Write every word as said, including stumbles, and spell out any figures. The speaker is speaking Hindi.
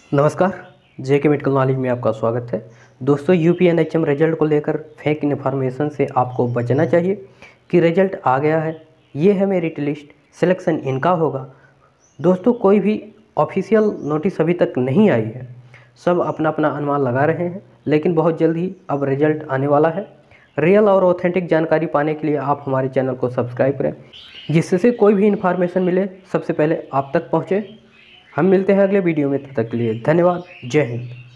नमस्कार, जे के मेडिकल नॉलेज में आपका स्वागत है। दोस्तों, U P N H M result को लेकर फेक इन्फॉर्मेशन से आपको बचना चाहिए कि रिजल्ट आ गया है, ये है मेरिट लिस्ट, सिलेक्शन इनका होगा। दोस्तों, कोई भी ऑफिशियल नोटिस अभी तक नहीं आई है, सब अपना अपना अनुमान लगा रहे हैं, लेकिन बहुत जल्द ही अब रिजल्ट आने वाला है। रियल और ऑथेंटिक जानकारी पाने के लिए आप हमारे चैनल को सब्सक्राइब करें, जिससे कोई भी इन्फॉर्मेशन मिले सबसे पहले आप तक पहुँचे। हम मिलते हैं अगले वीडियो में, तब तक के लिए धन्यवाद। जय हिंद।